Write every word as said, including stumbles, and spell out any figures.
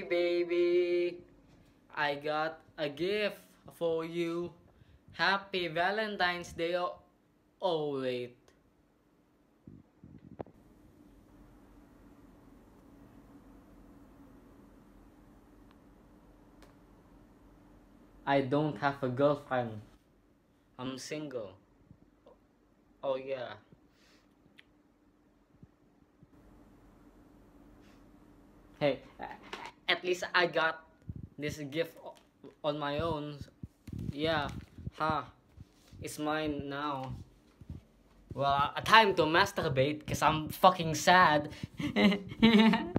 baby, I got a gift for you. Happy Valentine's Day. Oh, oh wait. I don't have a girlfriend. I'm single. Oh yeah. Hey, at least I got this gift on my own. Yeah, ha. It's mine now. Well, a time to masturbate because I'm fucking sad.